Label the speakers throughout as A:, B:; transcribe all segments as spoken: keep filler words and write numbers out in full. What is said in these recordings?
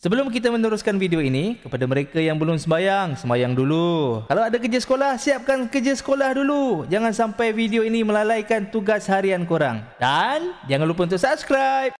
A: Sebelum kita meneruskan video ini, kepada mereka yang belum sembayang, sembayang dulu. Kalau ada kerja sekolah, siapkan kerja sekolah dulu. Jangan sampai video ini melalaikan tugas harian korang. Dan jangan lupa untuk subscribe.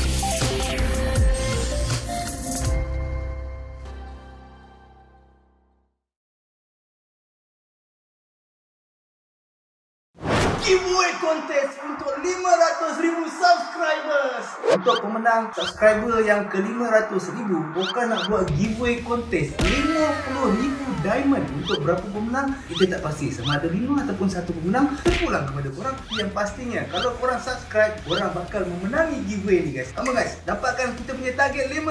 B: Giveaway kontes untuk lima ratus ribu subscribers. Untuk pemenang subscriber yang ke lima ratus ribu, bukan nak buat giveaway kontes lima puluh ribu diamond. Untuk berapa pemenang kita tak pasti, sama ada lima ataupun satu pemenang. Terpulang kepada korang. Yang pastinya kalau korang subscribe, korang bakal memenangi giveaway ni guys. Sama guys, dapatkan kita punya target lima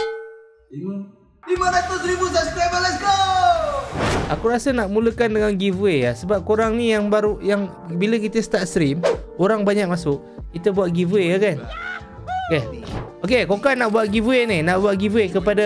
B: ratus ribu subscriber. Let's go.
A: Aku rasa nak mulakan dengan giveaway ya, sebab korang ni yang baru, yang bila kita start stream, orang banyak masuk, kita buat giveaway ya kan. Okay, okay, korang nak buat giveaway ni, nak buat giveaway kepada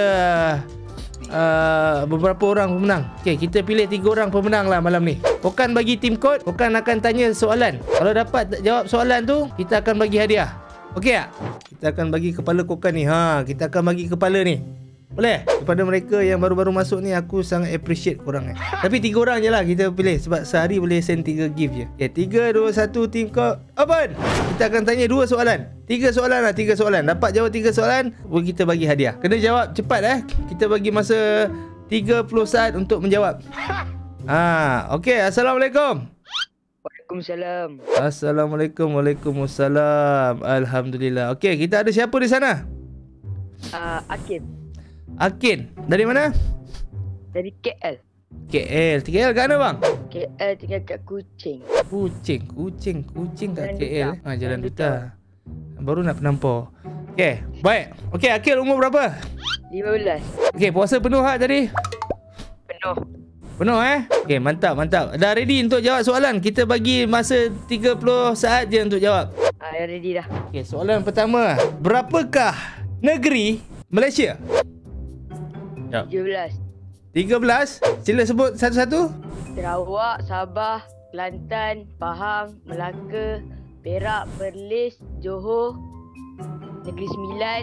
A: uh, beberapa orang pemenang. Okay, kita pilih tiga orang pemenang lah malam ni. Korang bagi team code, korang akan tanya soalan. Kalau dapat jawab soalan tu, kita akan bagi hadiah. Okay tak? Kita akan bagi kepala korang ni. Ha, kita akan bagi kepala ni. Boleh? Kepada mereka yang baru-baru masuk ni, aku sangat appreciate korang eh. Tapi tiga orang je lah kita pilih, sebab sehari boleh send tiga gift je. Okay, tiga, dua, satu, team code open. Kita akan tanya dua soalan. Tiga soalan lah, tiga soalan. Dapat jawab tiga soalan, kita bagi hadiah. Kena jawab cepat eh. Kita bagi masa tiga puluh saat untuk menjawab. Ah, okay. Assalamualaikum.
C: Waalaikumsalam.
A: Assalamualaikum. Waalaikumsalam. Alhamdulillah. Okay, kita ada siapa di sana?
C: Uh, Akin.
A: Akin. Dari mana?
C: Dari K L.
A: K L. K L kat mana bang?
C: K L tinggal kat Kuching.
A: Kuching. Kuching. Kuching kat
C: Jalan
A: K L.
C: Duta.
A: Ha, Jalan
C: Jalan
A: Duta. Baru nak penampar. Okay, baik. Okay, Akil umur berapa?
C: lima belas.
A: Okay, puasa penuh tak tadi?
C: Penuh.
A: Penuh eh? Okay, mantap, mantap. Dah ready untuk jawab soalan? Kita bagi masa tiga puluh saat je untuk jawab.
C: Ah, ready dah.
A: Okay, soalan pertama. Berapakah negeri Malaysia?
C: tujuh belas.
A: tiga belas. Sila sebut satu-satu.
C: Sarawak, Sabah, Kelantan, Pahang, Melaka, Perak, Perlis, Johor, Negeri Sembilan.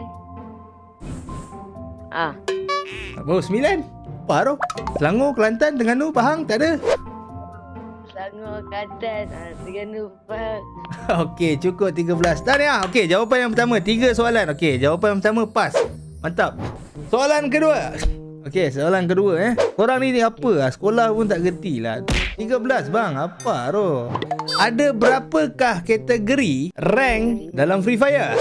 C: Ah,
A: Oh, sembilan. Apa tu? Selangor, Kelantan, Terengganu, Pahang, tak ada?
C: Selangor, Kelantan, ah, Terengganu, Pahang.
A: Okey, cukup tiga belas. Tahniah. Okey, jawapan yang pertama, tiga soalan. Okey, jawapan yang pertama pas. Mantap. Soalan kedua. Okey, soalan kedua eh. Korang ni, ni apa lah? Sekolah pun tak gerti lah. tiga belas bang, apa tu? Ada berapakah kategori rank dalam Free Fire?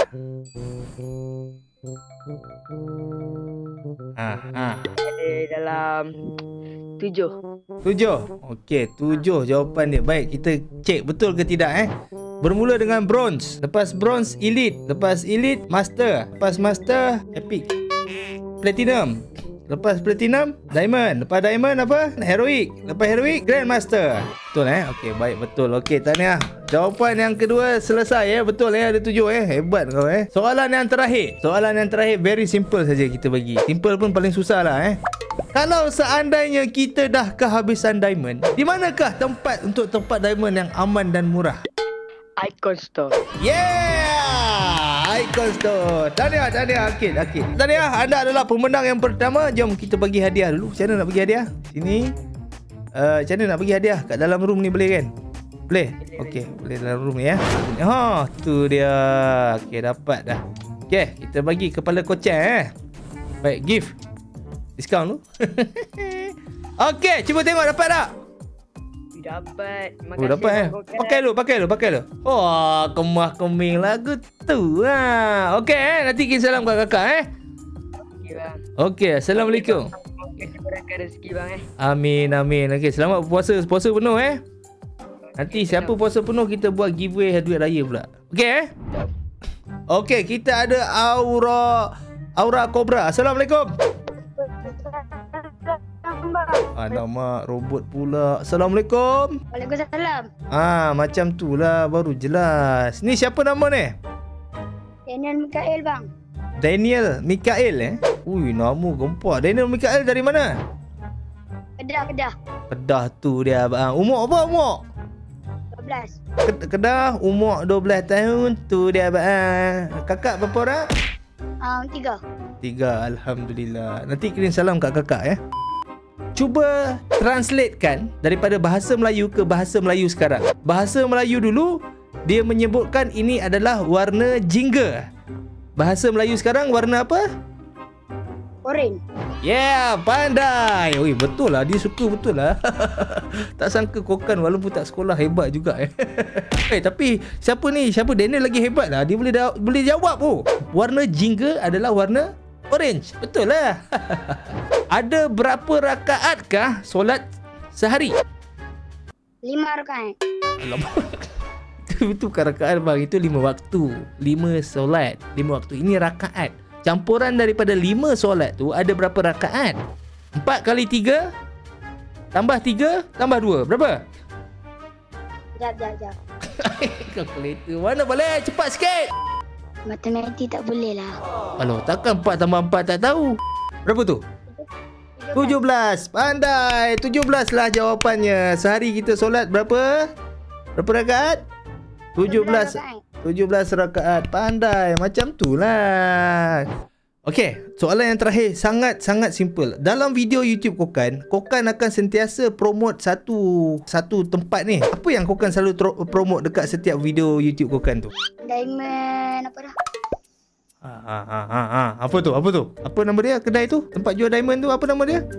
A: Ha, ha.
C: Ada dalam tujuh.
A: Tujuh. Okey, tujuh jawapan dia. Baik, kita cek betul ke tidak eh. Bermula dengan bronze, lepas bronze elite, lepas elite master, lepas master epic, platinum, lepas platinum diamond, lepas diamond apa? Heroic, lepas heroic grandmaster. Betul eh? Okey, baik, betul. Okey, tahniah. Jawapan yang kedua selesai eh. Betul eh, ada tujuh eh. Hebat kau eh. Soalan yang terakhir. Soalan yang terakhir very simple saja kita bagi. Simple pun paling susah lah eh. Kalau seandainya kita dah kehabisan diamond, di manakah tempat untuk tempat diamond yang aman dan murah?
C: Icon Store.
A: Yeah! Icon Store. Tahniah, tahniah Akin, Akin. Tahniah, anda adalah pemenang yang pertama. Jom kita bagi hadiah dulu. Macam mana nak bagi hadiah? Sini. Uh, macam mana nak bagi hadiah? Kat dalam room ni boleh kan? Boleh? Okey, boleh dalam room ni ya. Ha, tu dia. Okey, dapat dah. Okey, kita bagi kepala kocang eh. Baik, gift. Diskaun tu. Okey, cuba tengok dapat tak?
C: Dapat.
A: Oh, dapat eh. Pakai dulu, pakai dulu, pakai dulu. Oh, kemah keming lagu tu ha. Okey eh, nanti kirim salam kat kakak eh.
C: Okey bang.
A: Okey, assalamualaikum.
C: Okey, berkah rezeki bang eh.
A: Amin, amin. Okey, selamat puasa, puasa penuh eh. Nanti siapa puasa penuh kita buat giveaway duit raya pula. Okey eh. Okey, kita ada Aura Aura Cobra. Assalamualaikum. Alamak, robot pula. Assalamualaikum.
D: Waalaikumsalam.
A: Ah, macam tu lah, baru jelas. Ni siapa nama ni?
D: Daniel Mikael bang.
A: Daniel Mikael eh? Ui, nama gempak. Daniel Mikael dari mana?
D: Kedah, Kedah.
A: Kedah tu dia abang. Umur apa umur?
D: dua belas.
A: Kedah, umur dua belas tahun tu dia abang. Kakak berapa orang?
D: Um, tiga.
A: Tiga, Alhamdulillah. Nanti kirim salam kat kakak ya. Cuba translatekan daripada bahasa Melayu ke bahasa Melayu sekarang. Bahasa Melayu dulu, dia menyebutkan ini adalah warna jingga. Bahasa Melayu sekarang warna apa?
D: Oren.
A: Yeah, pandai. Oi, betul lah, dia suka betul lah. Tak sangka Kokan walaupun tak sekolah hebat juga eh. Eh, tapi siapa ni? Siapa Daniel lagi hebat lah. Dia boleh da- boleh jawab oh. Warna jingga adalah warna orange. Betul lah. Ada berapa rakaatkah solat sehari?
D: Lima rakaat.
A: Alamak. Itu, itu bukan rakaat bang. Itu lima waktu. Lima solat. Lima waktu. Ini rakaat. Campuran daripada lima solat tu ada berapa rakaat? Empat kali tiga tambah tiga tambah dua. Berapa?
D: Jap, jap, jap.
A: Kalkulator mana boleh? Cepat sikit.
D: Matematik tak boleh lah.
A: Alah, takkan empat tambah empat tak tahu. Berapa tu? tujuh belas. Pandai. tujuh belas lah jawapannya. Sehari kita solat berapa? Berapa rakaat? tujuh belas. tujuh belas rakaat. Pandai. Macam tu lah. Okey, soalan yang terakhir sangat-sangat simple. Dalam video YouTube Kokan, Kokan akan sentiasa promote satu satu tempat ni. Apa yang Kokan selalu tro- promote dekat setiap video YouTube Kokan tu?
D: Diamond apa dah?
A: Ha, ha, ha, ha, ha. Apa tu? Apa tu? Apa nama dia kedai tu? Tempat jual diamond tu apa nama dia?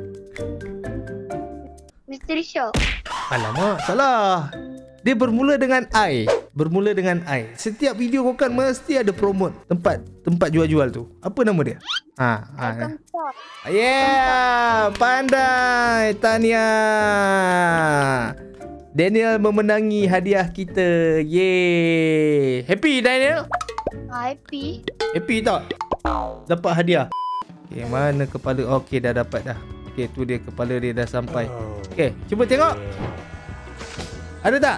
D: Mystery Shop.
A: Alamak, salah. Dia bermula dengan I. Bermula dengan I. Setiap video Kokan mesti ada promote tempat tempat jual-jual tu. Apa nama dia? Ha, ha.
D: Icon Store.
A: Yeah, pandai. Tania. Daniel memenangi hadiah kita. Yeay. Happy Daniel?
D: Ah, happy.
A: Happy tak? Dapat hadiah. Okay, mana kepala? Okay, dah dapat dah. Okay, tu dia kepala dia dah sampai. Okay, cuba tengok. Ada tak?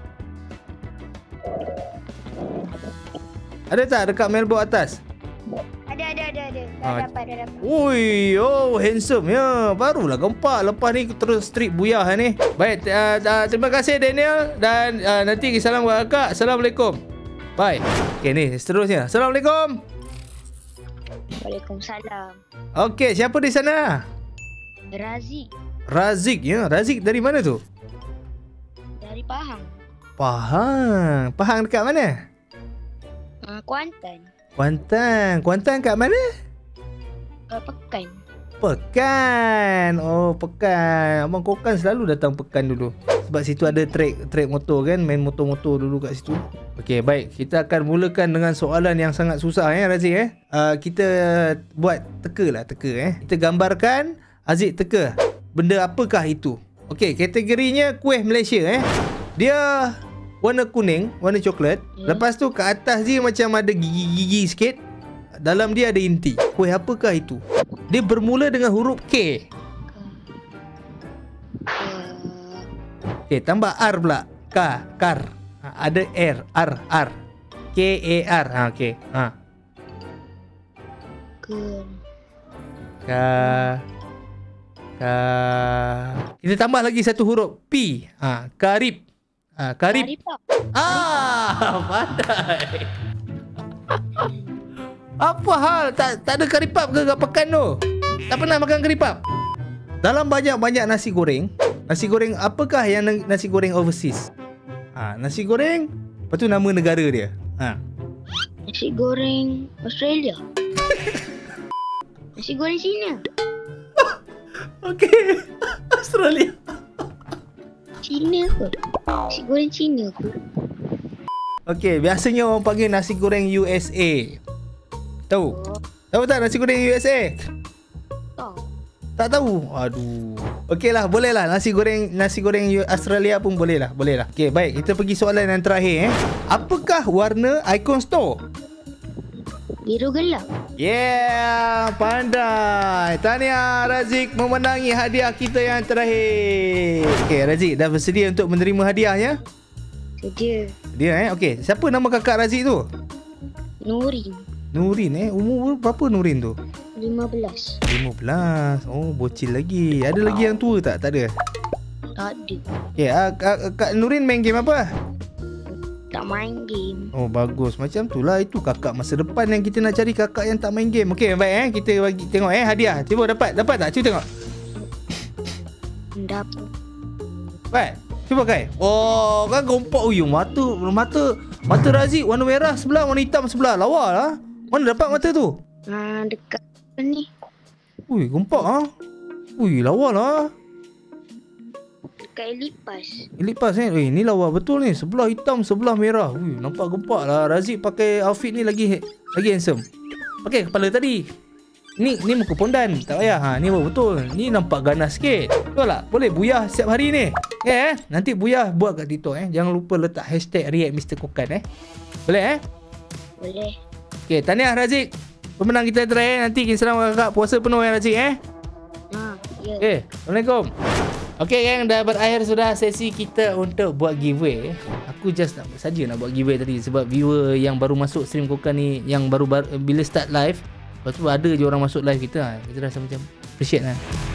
A: Ada tak dekat mailbox atas?
D: Ada, ada, ada, ada. Dah
A: Ah.
D: dapat, dah dapat.
A: Ui, oh handsome ya. Barulah gempak. Lepas ni terus strip buyah ni. Baik, uh, uh, terima kasih Daniel. Dan uh, nanti salam kepada kakak. Assalamualaikum. Bye. Okay ni seterusnya. Assalamualaikum.
D: Waalaikumsalam.
A: Okay, siapa di sana?
D: Razik
A: Razik ya. Razik dari mana tu?
D: dari Pahang.
A: Pahang. Pahang dekat mana?
D: Ah, Kuantan.
A: Kuantan. Kuantan kat mana?
D: Ke Pekan.
A: Pekan. Oh, Pekan. Abang Kokan selalu datang Pekan dulu. Sebab situ ada track track motor kan. Main motor-motor dulu kat situ. Okey, baik. Kita akan mulakan dengan soalan yang sangat susah eh, Razik eh. Uh, kita buat teka lah, teka eh. Kita gambarkan, Aziz teka. Benda apakah itu? Okey, kategorinya kuih Malaysia eh. Dia warna kuning, warna coklat. Hmm. Lepas tu kat atas dia macam ada gigi-gigi sikit. Dalam dia ada inti. Kuih apakah itu? Dia bermula dengan huruf K. Okey, tambah R pula. K, kar. Ha, ada R, R, R. K A R. Ha, okey. Ha.
D: Ke.
A: Ka. Ka. Kita tambah lagi satu huruf P. Ha, karib. Ha, karib.
D: Karipap.
A: Ah, pandai. Apa hal? Tak tak ada karipap ke kat Pekan tu? Tak pernah makan karipap? Dalam banyak-banyak nasi goreng, nasi goreng apakah yang nasi goreng overseas? Ha, nasi goreng, lepas tu nama negara dia. Ha.
D: Nasi goreng Australia. Nasi goreng Cina.
A: Okey. Australia.
D: Cina kot. Nasi goreng Cina kot.
A: Okey, biasanya orang panggil nasi goreng U S A. Tahu? Tahu tak nasi goreng U S A?
D: Tahu.
A: Tak tahu? Aduh. Okeylah, boleh lah. Nasi goreng nasi goreng Australia pun boleh lah. Boleh lah. Okey, baik. Kita pergi soalan yang terakhir eh. Apakah warna Icon Store?
D: Biru gelap.
A: Yeah, pandai. Tahniah, Razik memenangi hadiah kita yang terakhir. Okey, Razik dah bersedia untuk menerima hadiahnya?
D: Sedia.
A: Dia eh. Okey, siapa nama kakak Razik tu?
D: Nurin.
A: Nurin eh. Umur berapa Nurin tu?
D: lima belas.
A: lima belas. Oh, bocil lagi. Ada lagi yang tua tak? Tak ada.
D: Tak ada.
A: Okey, uh, Kak, Kak Nurin main game apa?
D: tak main game.
A: Oh bagus. Macam tu lah. Itu kakak masa depan yang kita nak cari, kakak yang tak main game. Okey baik eh. Kita bagi tengok eh hadiah. Cuba dapat. Dapat tak? Cuba tengok.
D: Dapat.
A: Dapat. Cuba Kai. Oh kan gompak. Ui mata. Mata. Mata Razik warna merah sebelah, warna hitam sebelah. Lawa lah. Mana dapat mata tu?
D: Ha, dekat ni.
A: Ui gompak ah. Ui lawa lah.
D: Dekat Elite Pass.
A: Elite Pass eh. Eh ni lawa betul ni. Sebelah hitam, sebelah merah. Ui nampak gempak lah. Razik pakai outfit ni lagi lagi handsome. Pakai kepala tadi. Ni ni muka pondan. Tak payah. Ha ni betul. Ni nampak ganas sikit. Betul tak? Boleh buyah setiap hari ni. Eh, eh nanti buyah buat kat TikTok eh. Jangan lupa letak hashtag react mister Kokan eh. Boleh eh?
D: Boleh.
A: Okey, tahniah Razik. Pemenang kita try eh. Nanti kita salam kakak puasa penuh ya Razik eh.
D: Ha, ya.
A: Okey, Assalamualaikum. Okey gang, dah berakhir sudah sesi kita untuk buat giveaway. Aku just nak saja nak buat giveaway tadi sebab viewer yang baru masuk stream Kokan ni, yang baru, baru bila start live, lepas tu ada je orang masuk live kita. Kita rasa macam appreciate lah.